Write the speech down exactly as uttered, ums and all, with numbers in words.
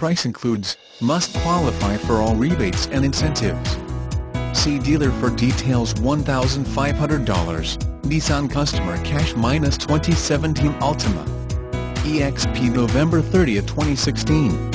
price includes, must qualify for all rebates and incentives. See dealer for details. one thousand five hundred dollars, Nissan Customer Cash minus twenty seventeen Altima. E X P November thirtieth twenty sixteen.